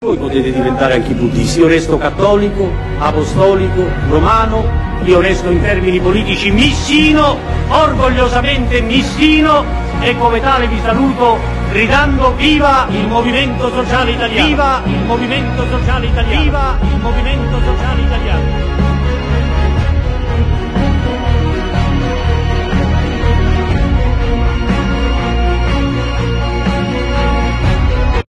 Voi potete diventare anche buddisti, io resto cattolico, apostolico, romano, io resto in termini politici missino, orgogliosamente missino, e come tale vi saluto gridando viva il Movimento Sociale Italiano, viva il Movimento Sociale Italiano, viva il Movimento Sociale Italiano.